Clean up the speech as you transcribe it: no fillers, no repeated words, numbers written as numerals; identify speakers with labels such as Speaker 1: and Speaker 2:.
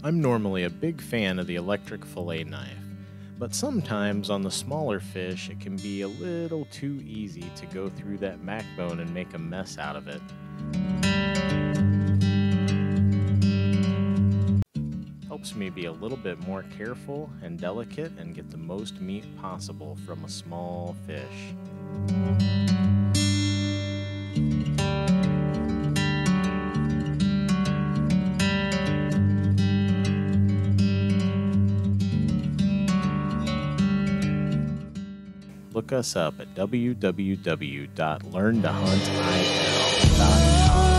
Speaker 1: I'm normally a big fan of the electric fillet knife, but sometimes on the smaller fish it can be a little too easy to go through that backbone and make a mess out of it. Helps me be a little bit more careful and delicate and get the most meat possible from a small fish. Look us up at www.learntohuntIL.com.